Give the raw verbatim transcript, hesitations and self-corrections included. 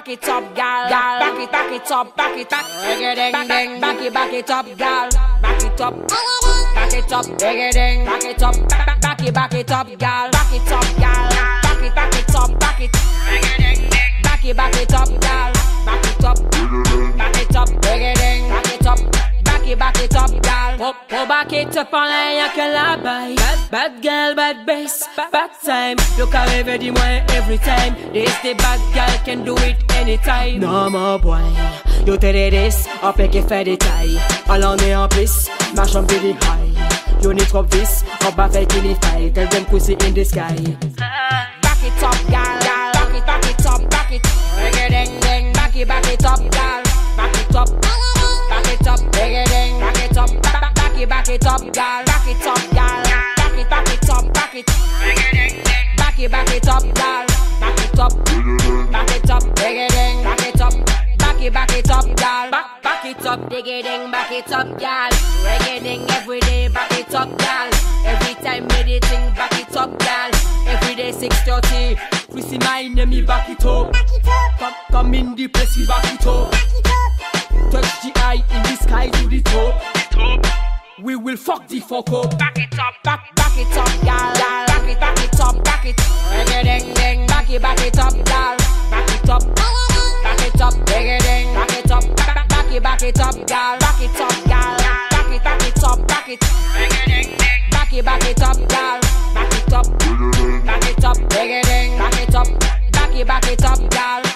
back it up, gal. Gal, back it, back it up, back it up. Ding ding ding, back it, back it up, gal. Back it up, back it up, ding ding, back it up, back back it, back it up, gal. Back it up, gal. Back it, back it up, back it. Ding ding ding, back it, back it up, gal. Back it up, back it up, ding ding, back it up. Back it, back it up, gal. Oh, oh, back it up en l'air que la baille. Bad, bad girl, bad bass, bad, bad time. Look how every day, every time. This the bad girl can do it anytime. Non mon boy, yo te de this, après qu'il fait des tailles. Allons est en plus, marche en billy high. You need trop vis, on va faire qu'il y faille. Tell them pussy in the sky. Back it up, gal, gal. Back it, back it up, back it. Ding ding ding, back it, back it up, gal. Back it up. Back it up, ding ding, back it up, back, back it, back it up, gal. Back it up, gal. Back it, back it up, back it. Ding ding ding, back it, back it up, gal. Back it up, back it up, ding ding, back it up. Back it, back it up, gal. Back, back it up, ding ding, back it up, gal. Reggae ding every day, back it up, gal. Every time meditating, back it up, gal. Every day six thirty, Chrissy my enemy, back it up. Come, come in the place, we back it up. Touch the eye in the sky to the top. top. We will fuck the fuck up. Back it up, back, back it up, gal. gal. Back it, back it up, back it. Ding ding ding, back it, back it up, gal. Back it up, back it up, ding ding, back it up, back, back it, back it up, gal. Back it up, gal. Back it, back it up, back it. Ding ding ding, back it, back it up, gal. Back it up, back it up, ding ding, back it up, back it, back it up, gal.